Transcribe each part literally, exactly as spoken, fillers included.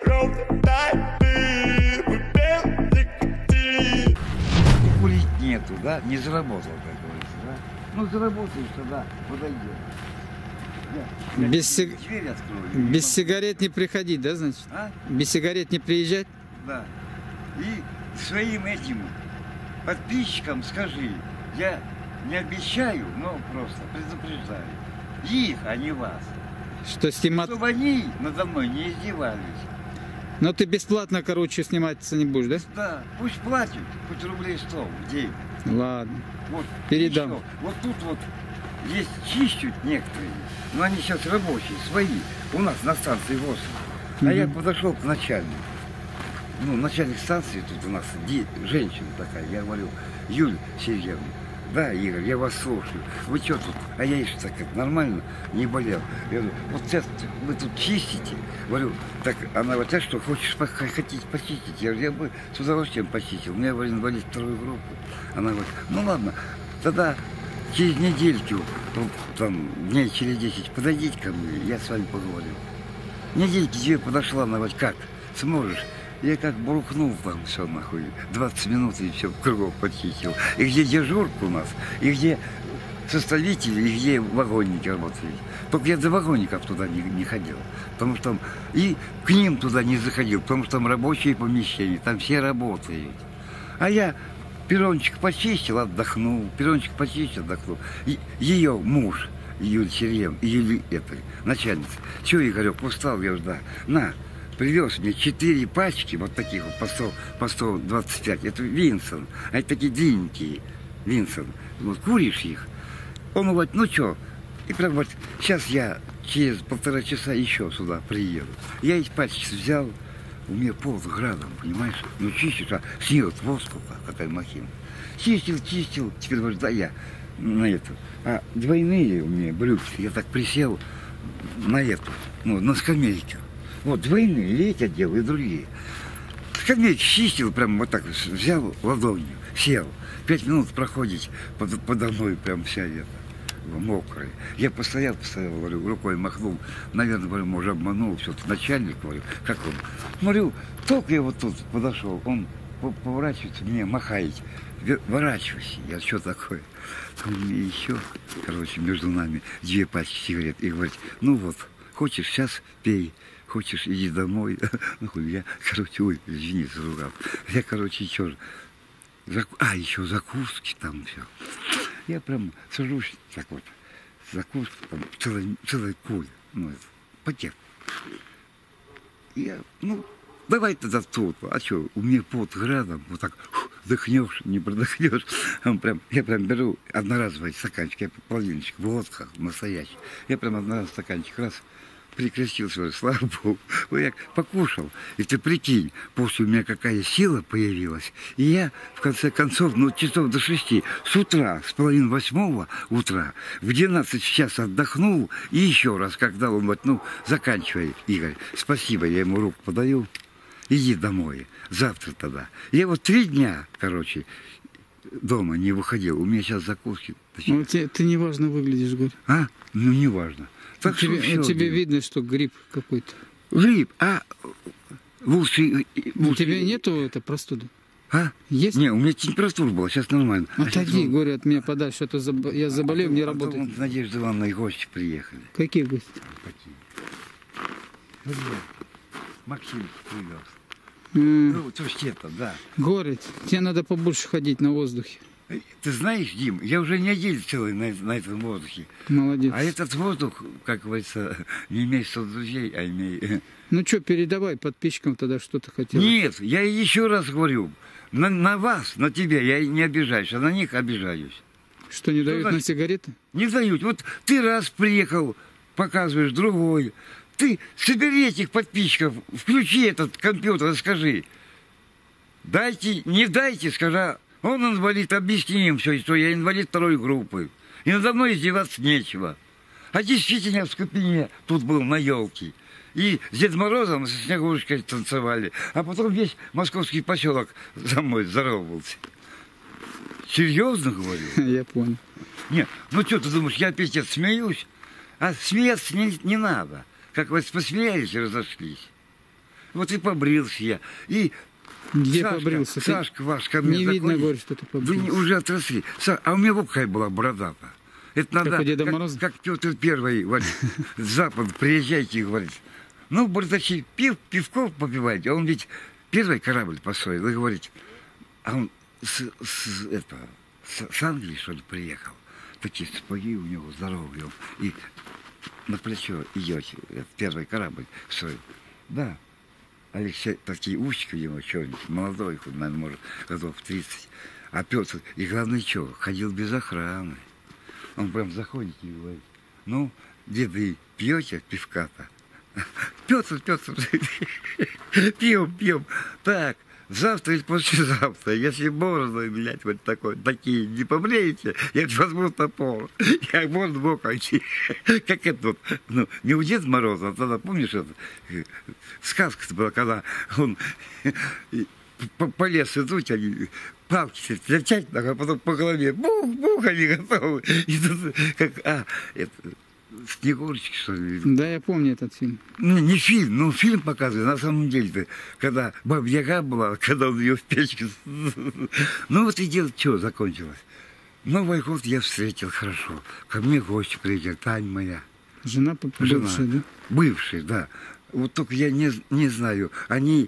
Курить нету, да? Не заработал, как говорится, да? Ну, заработаешь тогда, подойдем. Я, Без, сиг... дверь открою, Без сигарет не приходить, да, значит? А? Без сигарет не приезжать? Да. И своим этим подписчикам скажи, я не обещаю, но просто предупреждаю. Их, а не вас. Что снимать? Чтобы они надо мной не издевались. Но ты бесплатно, короче, сниматься не будешь, да? Да, пусть платят, хоть рублей сто в день. Ладно. Вот, Передам. еще. Вот тут вот есть чищут некоторые, но они сейчас рабочие, свои. У нас на станции восемь. А Мгм. я подошел к начальнику. Ну, начальник станции тут у нас ди- женщина такая. Я говорю, Юль Сергеевна, да, Игорь, я вас слушаю. Вы что тут? А я еще так это, нормально не болел. Я говорю, вот сейчас вы тут чистите. Говорю, так она говорит, а что, хочешь по- хотите почистить? Я говорю, я бы с удовольствием почистил. У меня, говорит, инвалид вторую группу. Она говорит, ну ладно, тогда через недельку, вот, там, дней через десять, подойдите ко мне, я с вами поговорю. Недельки две подошла, она говорит, как, сможешь? Я как брухнул там все нахуй, двадцать минут и все кругом почистил. И где дежурка у нас, и где составители, и где вагонники работают. Только я до вагонников туда не, не ходил, потому что там, и к ним туда не заходил, потому что там рабочие помещения, там все работают. А я перрончик почистил, отдохнул, перрончик почистил, отдохнул. И ее муж, Юлия Сергеевна, Юлия, это, начальница, что, Игорек, устал, я уже, да, на, привез мне четыре пачки, вот таких вот, по сто, по сто двадцать пять, это Винсон, а это такие длинненькие, Винсон, вот, куришь их, он говорит, ну что, и прям вот, сейчас я через полтора часа еще сюда приеду. Я эти пачки взял, у меня пол градом, понимаешь, ну чистишь, а снег воздух, какая махина. Чистил, чистил, теперь говорю, да я на эту, а двойные у меня брюки, я так присел на эту, ну, на скамейку. Вот двойные, и эти одел, и другие. Скамейки чистил, прям вот так взял ладонью, сел. Пять минут проходить под, подо мной прям вся эта мокрая. Я постоял, постоял, говорю, рукой махнул. Наверное, говорю, может, обманул, все-таки начальник, говорю, как он. Смотрю, только я вот тут подошел, он поворачивается, мне махает. Ворачивайся, я что такое? И еще, короче, между нами две пачки сигарет. И говорит, ну вот, хочешь, сейчас пей. Хочешь, иди домой. Ну, я, короче, ой, извини, заругал. Я, короче, что же, заку... а, еще закуски там все. Я прям сажусь так вот, закуски, там, целый, целый куль, ну, это, пакет. Я, ну, давай тогда тут, а что, у меня под градом, вот так, вдохнешь, не продохнешь. Он прям, я прям беру одноразовый стаканчик, я половиночек, водка настоящий. Я прям одноразовый стаканчик, раз, прикрестился, слава Богу. Я покушал. И ты прикинь, после у меня какая сила появилась. И я, в конце концов, ну, часов до шести, с утра, с половины восьмого утра, в двенадцать час отдохнул. И еще раз, когда он вот, ну, заканчивай, Игорь, спасибо, я ему руку подаю. Иди домой, завтра тогда. Я вот три дня, короче, дома не выходил. У меня сейчас закуски. Ну, ты, ты неважно выглядишь, говорю. А? Ну, неважно. Так тебе что, тебе дело. видно, что грипп какой-то. Грипп, а лучше... У тебя нету это простуды? А? Есть? Не, у меня температура была, сейчас нормально. Отойди, а говорю, от меня подальше, а то заб... я заболел, а не то, работает. А то, Надежда Ивановна и гости приехали. Какие гости? Какие? Максим привез. М, Ну, то есть это, да. Горит, тебе надо побольше ходить на воздухе. Ты знаешь, Дим, я уже неделю целый на, на этом воздухе. Молодец. А этот воздух, как говорится, не имеет сто друзей, а имеет... Ну что, передавай подписчикам тогда, что ты хотел. Нет, я еще раз говорю, на, на вас, на тебя я не обижаюсь, а на них обижаюсь. Что, не дают значит? на сигареты? Не дают. Вот ты раз приехал, показываешь другой. Ты собери этих подписчиков, включи этот компьютер и скажи. Дайте, не дайте, скажи. Он инвалид, объясни им все, что я инвалид второй группы. И надо мной издеваться нечего. А действительно в Скопине тут был на елке. И с Дедом Морозом, со Снегурочкой танцевали. А потом весь московский поселок за мной здоровался. Серьезно говорю? Я понял. Нет, ну что ты думаешь, я опять смеюсь? А смеяться не, не надо. Как вы посмеялись и разошлись. Вот и побрился я. И Где Сашка, побрился? Ты- Сашка ваш ко мне Не видно, заходит. говорит, что ты Вы побрился. не- уже отросли. Са- А у меня вот какая была борода-то. Это надо, Как у Деда как, Мороза? как Петр Первый говорит, с запада приезжайте и говорит, ну, бардачи, пив, пивко попивайте. А он ведь первый корабль построил и говорит, а он с, с, это, с, с Англии, что ли, приехал. Такие сапоги у него здоровые. Он и на плечо идете, это первый корабль строил. Да. Алексей, такие ушки у него черненькие, молодой, хоть, наверное, может, годов тридцать. А Петр, и главное, что, ходил без охраны. Он прям заходит и говорит, ну, деды, пьете пивка-то? Петр, Петр, пьем, пьем. Так, завтра или послезавтра, если бороду, блядь, вот такой, такие не побреете, я возьму топор, я можно бог идти. Как это вот, ну, не у Деда Мороза, а тогда, помнишь, это, сказка была, когда он по, по лесу идут, они палки встречать, а потом по голове, бух-бух, они готовы. И тут, как, а, это, Снегурочки, что ли? Да, я помню этот фильм. Не, не фильм, ну фильм показывает, на самом деле, когда Баба Яга была, когда он ее в печке. Ну вот и дело, что закончилось. Новый год я встретил хорошо. Ко мне гости приехали, Таня моя. Жена Жена. бывшая, да? Бывшая, да. Вот только я не, не знаю, они,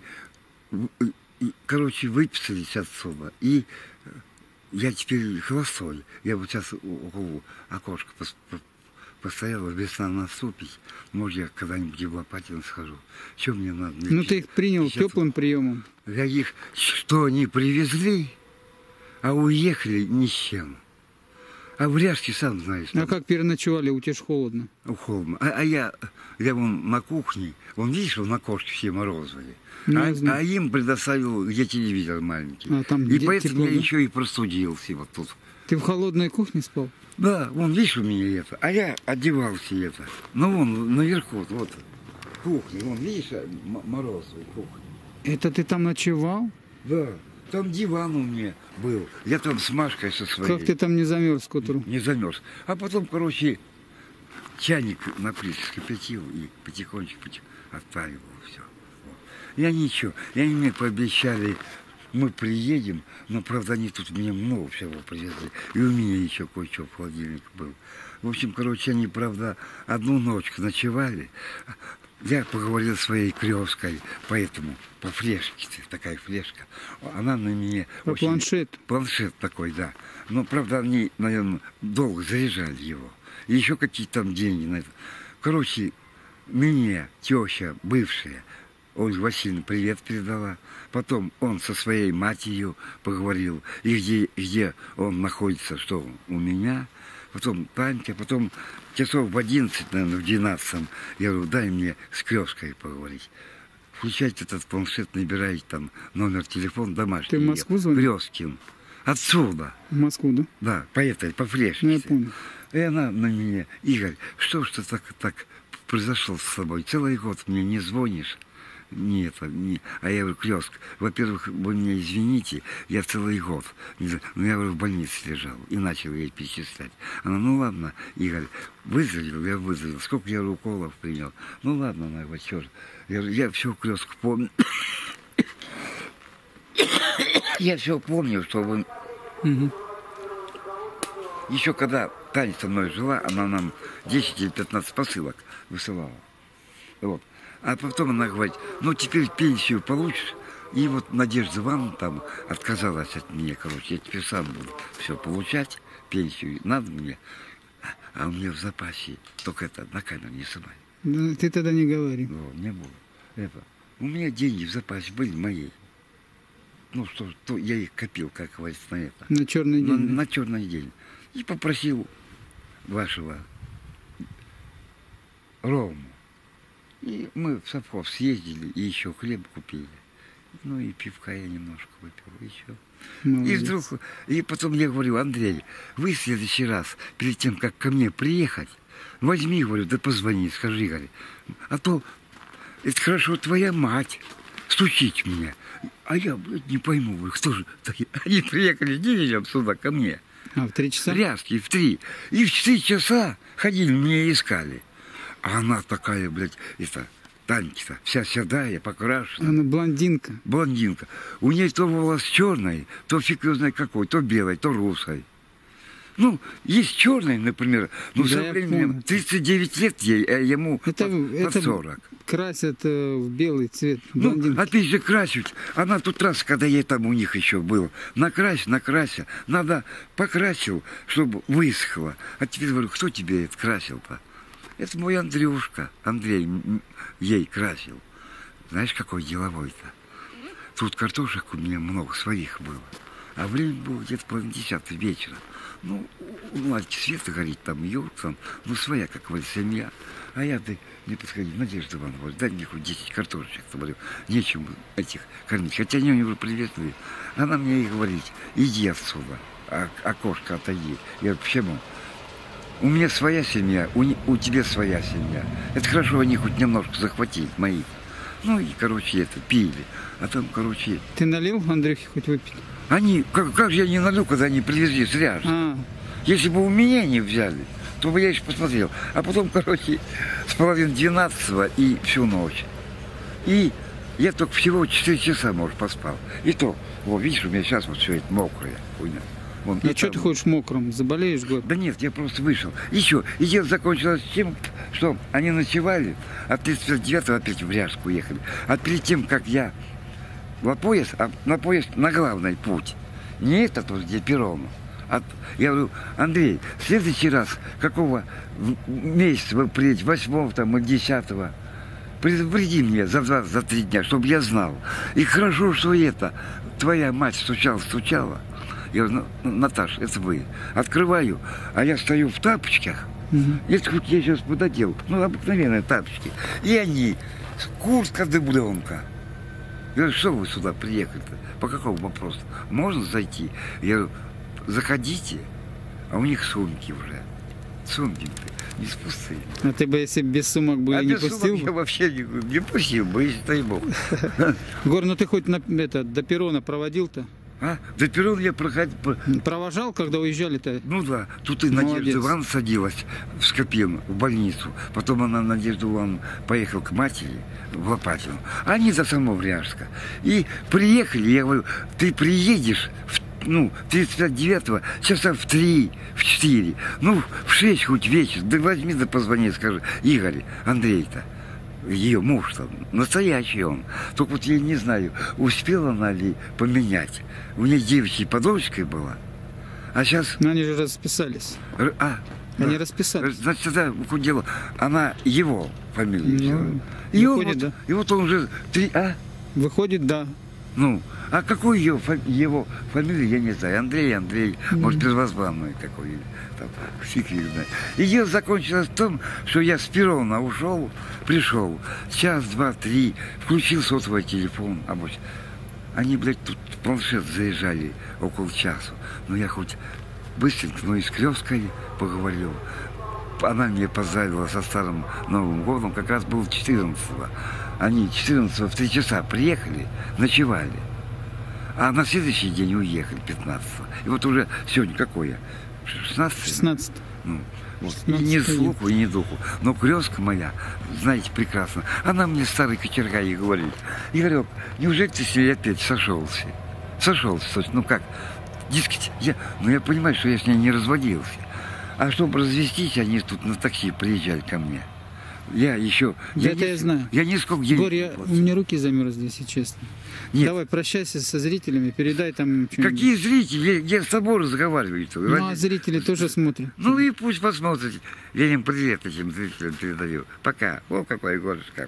короче, выписались отсюда. И я теперь холостой. Я вот сейчас около окошка постояла, весна наступить. Может, я когда-нибудь в Лопатино схожу. Что мне надо? Ну ты их принял Сейчас теплым приемом. Я их, что они привезли, а уехали ни с чем. А в Ряжске, сам знаешь. А как переночевали? У тебя ж холодно. У холма. А, а я, я вон на кухне, вон видишь, вон на кошке все морозовые. Ну, а, я знаю. а им предоставил, где телевизор маленький. А, там и где поэтому тепло, я да? еще и простудился вот тут. Ты в холодной кухне спал? Да, вон, видишь, у меня это. А я одевался это. Ну, вон, наверху, вот, кухня, вон, видишь, м- морозовая кухня. Это ты там ночевал? Да, там диван у меня был. Я там с Машкой со своей. Как ты там не замерз к утру? Не замерз. А потом, короче, чайник на плите скипятил и потихонечку, потихонечку отпаривал все. Вот. И они ничего, и они мне пообещали, мы приедем, но, правда, они тут мне много всего привезли. И у меня еще кое-что в холодильнике было. В общем, короче, они, правда, одну ночку ночевали. Я поговорил с своей крёвской, поэтому по флешке, такая флешка. Она на меня... По очень- планшету. Планшет такой, да. Но, правда, они, наверное, долго заряжали его. И еще какие-то там деньги на это. Короче, мне теща бывшая, Ольга Васильевна привет передала. Потом он со своей матерью поговорил. И где, где он находится, что у меня. Потом Танька, потом часов в одиннадцать, наверное, в двенадцатом, я говорю, дай мне с крёской поговорить. Включайте этот планшет, набирайте там номер телефона домашний. Ты в Москву звонил? Крёскин. Отсюда. В Москву, да? Да, по этой, по флешке. Ну, я понял. И она на меня, Игорь, что ж ты так, так произошло с тобой? Целый год мне не звонишь. Не это, не. А я говорю, Крёск, во-первых, вы меня извините, я целый год, не знаю, ну, я говорю, в больнице лежал, и начал ей перечислять. Она, ну ладно, Игорь, выздоровел, я выздоровел, сколько я уколов принял. Ну ладно, она говорит, чёрт. Я говорю, я все, Крёск, помню. Я все помню, что вы... Угу. Еще когда Таня со мной жила, она нам десять или пятнадцать посылок высылала. Вот. А потом она говорит, ну теперь пенсию получишь. И вот Надежда Ивановна там отказалась от меня, короче, я теперь сам буду все получать, пенсию надо мне. А у меня в запасе только это на камеру не снимай. Да, ты тогда не говори. Ну, не было. Это. У меня деньги в запасе были мои. Ну что, то я их копил, как говорится, на это. На черный На, день. на черный день. И попросил вашего Рому. И мы в совхоз съездили, и еще хлеб купили. Ну и пивка я немножко выпил, еще. И Молодец. вдруг, и потом я говорю, Андрей, вы в следующий раз, перед тем, как ко мне приехать, возьми, говорю, да позвони, скажи, говорю, а то это хорошо твоя мать стучить меня. А я, блядь, не пойму, говорю, кто же такие? Они приехали днем сюда ко мне. А, в три часа? Ряски в три. И в три часа ходили, меня искали. А она такая, блядь, это, Танька-то, вся седая, покрашена. Она блондинка. Блондинка. У нее то волос черный, то фиг его знает какой, то белый, то русый. Ну, есть черный, например, ну, Да, со я временем помню. тридцать девять лет ей, а ему Это, под, под это сорок. красят э, в белый цвет. Ну, Блондинки. опять же, красить. Она тут раз, когда я там у них еще был, накрась, накрася. Надо покрасил, чтобы высохло. А теперь говорю, кто тебе это красил-то? Это мой Андрюшка. Андрей ей красил. Знаешь, какой деловой-то? Тут картошек у меня много своих было. А время было где-то половина десятого вечера. Ну, у Надьки света горит, там Юр, там, ну, своя, как говорит, семья. А я, ты не подходи, Надежда Ивановна, дай мне хоть десять картошечек, говорю, нечем этих кормить. Хотя они у него приветливые. Она мне и говорит, иди отсюда, а, окошко отойди. Я говорю, почему? У меня своя семья, у, не, у тебя своя семья. Это хорошо, они хоть немножко захватили, мои. Ну и, короче, это, пили. А там, короче... Ты налил Андрюхе хоть выпить? Они, как, как же я не налил, когда они привезли зря же. А, Если бы у меня не взяли, то бы я еще посмотрел. А потом, короче, с половины двенадцатого и всю ночь. И я только всего четыре часа, может, поспал. И то, вот, видишь, у меня сейчас вот все это мокрое. Хуйня. Вон, а и что там- ты ходишь мокрым? Заболеешь, год? Да нет, я просто вышел. Еще, и дело закончилось тем, что они ночевали, а тридцать девятого опять в Ряжск уехали. А перед тем, как я на поезд, а на поезд на главный путь. Не этот, вот, где перрон. А, я говорю, Андрей, в следующий раз, какого в- месяца вы приедете, восьмого там, или десятого, предупреди меня за два, за три дня, чтобы я знал. И хорошо, что это, твоя мать стучала, стучала. Я говорю, ну, Наташ, это вы. Открываю, а я стою в тапочках. Мгм. Если хоть я сейчас пододел, ну, обыкновенные тапочки. И они, куртка дубленка. Я говорю, что вы сюда приехали-то? По какому вопросу? Можно зайти? Я говорю, заходите, а у них сумки уже. Сумки-то не пустые. А ты бы, если без сумок бы А не без пустил сумок бы? я вообще не, не пустил бы, если дай бог. Гор, ну ты хоть на, это, до перрона проводил-то? А? До перрона я проходил. Провожал, когда уезжали-то? Ну да, тут и Надежда Молодец. Ивановна садилась в Скопин, в больницу. Потом она, Надежда Ивановна, поехала к матери в Лопатину. Они до самого Ряжска. И приехали, я говорю, ты приедешь в, ну, тридцать девятого часа в три, в четыре, ну, в шесть хоть вечер, да возьми, да позвони, скажи, Игорь, Андрей-то, ее муж-то, настоящий он. Только вот я не знаю, успела она ли поменять. У нее девичьей подружкой была. А сейчас... Ну они же расписались. Р- А, Они да. расписались. Значит, тогда выходит дело, она его фамилию Ну, взяла. И, он выходит, вот, да. и вот он уже три... А? Выходит, да. Ну, а какой ее, фа- его фамилия, я не знаю. Андрей, Андрей, может, первозванный какой. Там, фиг его знает. И дело закончилось в том, что я с перрона ушел, пришел, час, два, три, включил сотовый телефон, а вот они, блядь, тут в планшет заезжали около часу. Но я хоть быстренько, но и с Крёвской поговорил. Она мне поздравила со Старым Новым годом, как раз был четырнадцатого. Они четырнадцатого в три часа приехали, ночевали. А на следующий день уехали, пятнадцатого. И вот уже сегодня какое? шестнадцатое? шестнадцать. Ну, вот. И ни шестнадцатое. слуху, и ни духу. Но крестка моя, знаете, прекрасно. Она мне старый кочерга и говорит: Игорек, неужели ты с ней опять сошелся? Сошелся, то есть, ну как? Дескать, я, ну я понимаю, что я с ней не разводился. А чтобы развестись, они тут на такси приезжали ко мне. Я еще... Да это я знаю. Я нисколько денег Гор, не я, у платил. меня руки замерзли, если честно. Нет. Давай, прощайся со зрителями, передай там что-нибудь. Какие зрители? Я, я с тобой разговариваю. Ну, а зрители тоже смотрят. Ну и пусть посмотрят. Я им привет этим зрителям передаю. Пока. О, какой горышка.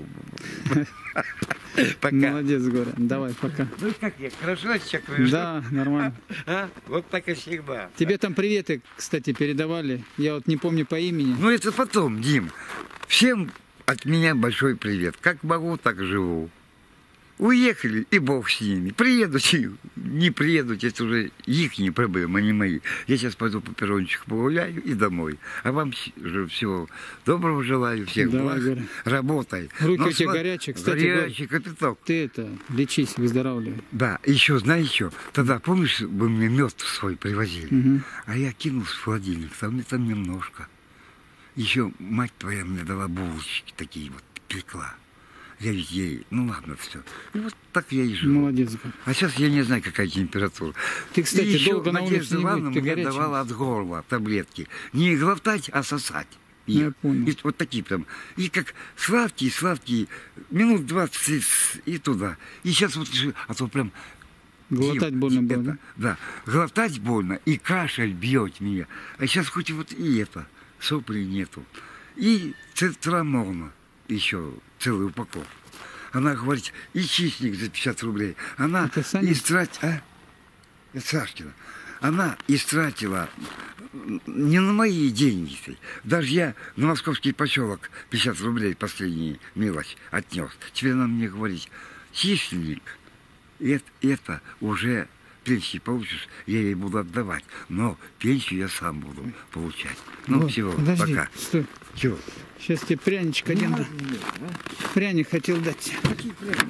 Пока. Молодец, Гора. Давай, пока. Ну как я, хорошо сейчас провел? Да, нормально. А? Вот так и всегда. Тебе там приветы, кстати, передавали. Я вот не помню по имени. Ну это потом, Дим. Всем от меня большой привет. Как могу, так живу. Уехали, и бог с ними. Приедут, и не приедут, это уже их не проблемы, а не мои. Я сейчас пойду по перрончику погуляю и домой. А вам же всего доброго желаю, всех Давай, благ. Гора. Работай. Руки Но у тебя сма- горячие, кстати, Гор. Горячий капиток. Ты это, лечись, выздоравливай. Да, еще, знаешь что, тогда, помнишь, вы мне мед свой привозили? Мгм. А я кинул в холодильник, там мне там немножко. Еще мать твоя мне дала булочки такие вот, пекла. Я ведь ей, ну ладно, все. И вот так я и живу. Молодец. А сейчас я не знаю, какая температура. Ты, кстати, и еще долго на улице Надежда не Ивановна будь, ты мне горячий. давала от горла таблетки. Не глотать, а сосать. Их. Я понял. И вот такие прям. И как сладкие, сладкие, минут двадцать и туда. И сейчас вот, а то прям... Глотать Дим, больно это, было, да? Да, глотать больно, и кашель бьет меня. А сейчас хоть вот и это, сопли нету. И цитрамона еще целую упаковку. Она говорит, и чистник за пятьдесят рублей. Она истратила... А? Это Сашкина. Она истратила не на мои деньги. Даже я на московский поселок пятьдесят рублей последнюю мелочь отнес. Теперь она мне говорит, чистник, это, это уже пенсии получишь, я ей буду отдавать. Но пенсию я сам буду получать. Ну, вот, всего, подожди, пока. Стой. Чего? Сейчас тебе пряничек один дам. Пряник хотел дать. Какие пряники?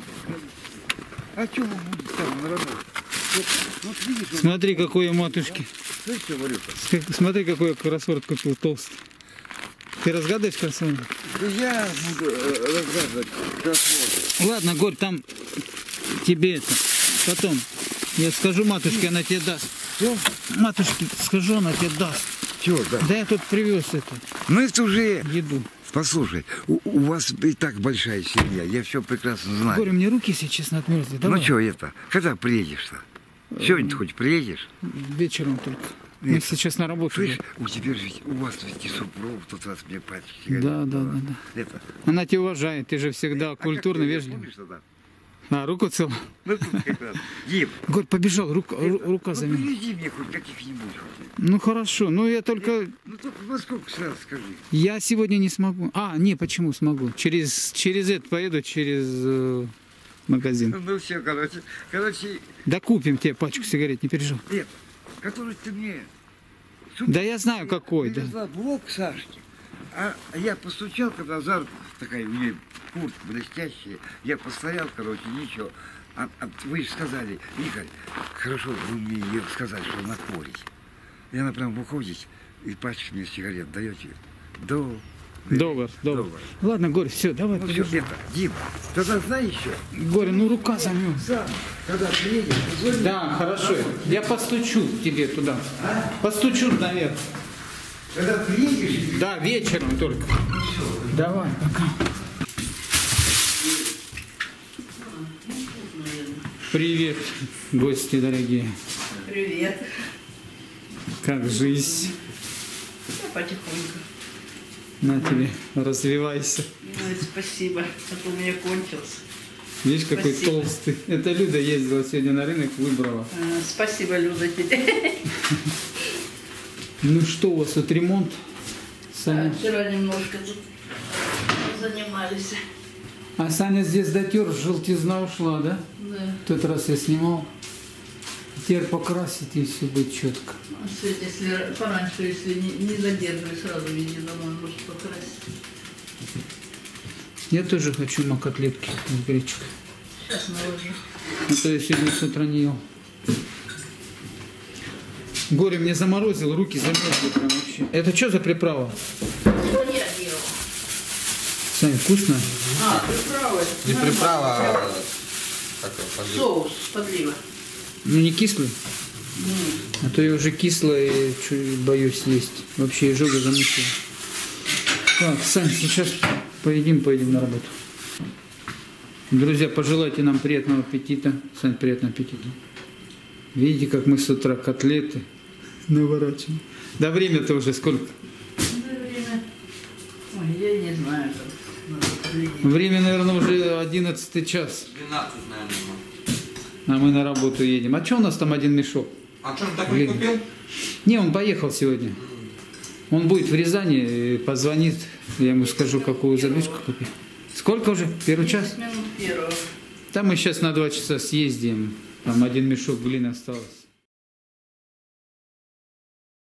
А что вы будете там на работе? Вот, вот видишь, он... Смотри, какой у матушки. Знаешь, что говорю? Смотри, какой я кроссворд купил толстый. Ты разгадаешь кроссворд? Да я буду э, разгадывать кроссворды. Ладно, Горь, там тебе это. Потом. Я скажу матушке, она тебе даст. Что? Матушке скажу, она тебе даст. Чего, да? Да я тут привез это. Ну это уже... Еду. Послушай, у, у вас и так большая семья, я все прекрасно знаю. Горь, мне руки, если честно, отмерзли. Давай. Ну что это? Когда приедешь-то? Сегодня ты хоть приедешь? Вечером только. Мы Нет. сейчас на работу. Слышь, у тебя же ведь, у вас ведь и супруг, тут раз мне пальчики Да, горят. да, да, да. Это. Она тебя уважает, ты же всегда А культурно, как ты, вежливо. помнишь тогда? А, руку целую. Ну тут как раз. Дим, Горь, побежал, рука, ру- это, рука ну, за меня. привези мне хоть каких-нибудь. Ну хорошо, ну я только... Ну только во сколько сразу скажи. Я сегодня не смогу. А, не, почему смогу? Через, через это поеду, через э, магазин. Ну все, короче, короче, Да купим тебе пачку сигарет, не переживай. это, который ты мне... Да я знаю какой, да. Привезла блок Сашки. А я постучал, когда Зар, такая у нее куртка блестящая, я постоял, короче, ничего. А, а вы же сказали, Игорь, хорошо, вы мне ей сказали, что она курит. И она прям выходит, и пачку мне сигарет даете. До... Доллар, доллар. Доллар. Ладно, Горь, все, давай, Ну все, побежим. это, Дима, тогда знаешь еще? Горь, ну рука замерз. Сам, когда приедешь, позвони. Да, хорошо. Я постучу тебе туда. Постучу наверх. Когда приедешь, Да, вечером только. Давай, пока. Привет, гости дорогие. Привет. Как жизнь? Я потихоньку. На тебе, развивайся. Ой, спасибо, а то у меня кончился. Видишь, какой Спасибо. толстый. Это Люда ездила сегодня на рынок, выбрала. А, спасибо, Люда, тебе. Ну что, у вас тут ремонт? А, Саня? вчера немножко тут занимались. А Саня здесь дотер, желтизна ушла, да? Да. В тот раз я снимал. Теперь покрасить и все будет четко. А Свет, если пораньше, если не, не задерживай, сразу вези домой, может покрасить. Я тоже хочу макотлетки с гречкой. Сейчас наложу. А то я сегодня с утра не ел. Горе мне заморозил, руки замерзли прям вообще. Это что за приправа? Что я делал? Сань, вкусно? А, приправы. Не Нормально. приправа, а как его, подлив. Соус подлива. Ну не кислый? А то я уже кисло и чуть боюсь есть. Вообще изжога замучила. Так, Сань, сейчас поедим, поедем на работу. Друзья, пожелайте нам приятного аппетита. Сань, приятного аппетита. Видите, как мы с утра котлеты наворачиваем. Да время-то уже сколько? Время. Ой, я не знаю. Как надо поглядеть. Время, наверное, уже одиннадцатый час. двенадцать, наверное. А мы на работу едем. А что у нас там один мешок? А что, так не Блин. купил? Не, он поехал сегодня. Он будет в Рязани, позвонит, я ему скажу, какую задвижку купить. Сколько уже? Первый час? десять минут первого. Там мы сейчас на два часа съездим. Там один мешок глины осталось.